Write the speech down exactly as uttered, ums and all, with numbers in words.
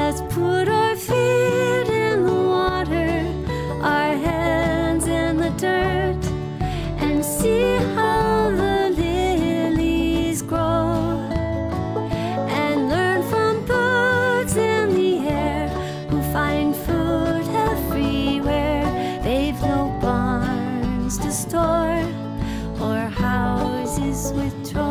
Let's put our feet in the water, our hands in the dirt, and see how the lilies grow, and learn from birds in the air who find food everywhere. They've no barns to store or houses with drawers.